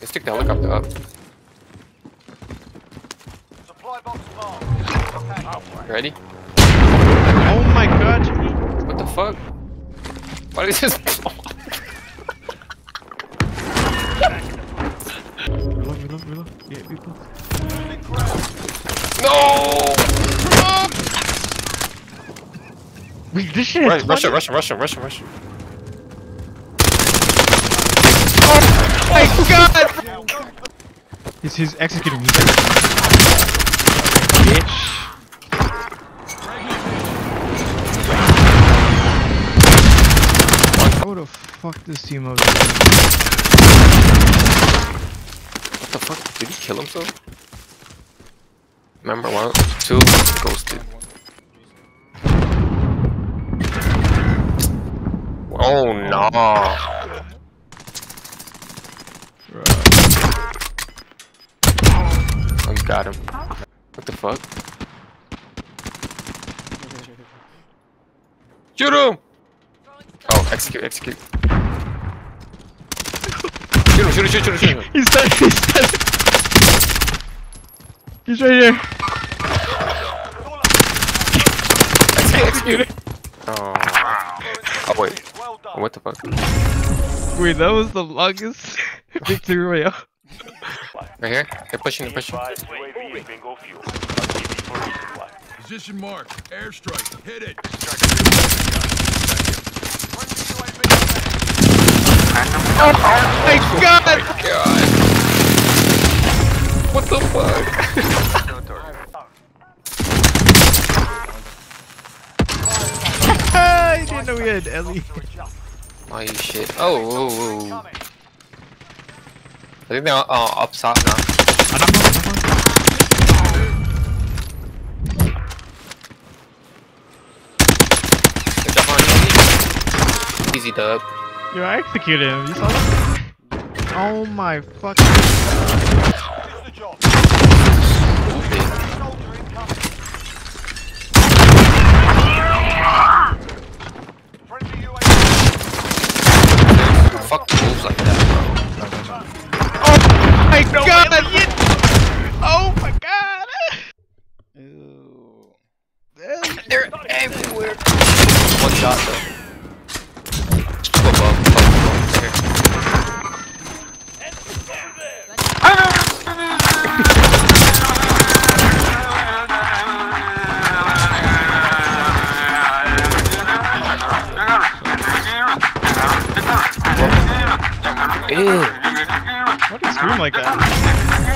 Let's take the helicopter up. Supply box marked. Ready? Oh my god! What the fuck? Why did this? Reload. Yeah, people. No! Wait, this shit is Russian. Oh my god! He's executing me. Bitch. How the fuck this team up? What the fuck? Did he kill himself? Remember 1, 2, ghosted. Oh no! Oh, you got him. What the fuck? Shoot him! Oh, execute. Shoot him. He's dead. He's right here. Execute. Oh wait. What the fuck? Wait, that was the longest victory royale. Right here? They're pushing. Position mark. Airstrike. Hit it. Oh my god! What the fuck? I didn't know we had Ellie. Oh shit. Oh. I think they're up top now. They jump on you. Easy dub. Yo, I executed him. You saw that? Oh my fucking. Fuck moves like that, bro. Oh my god! Oh my god! Ew. They're everywhere. One shot though. Above. There. Ew. Why do you scream like that?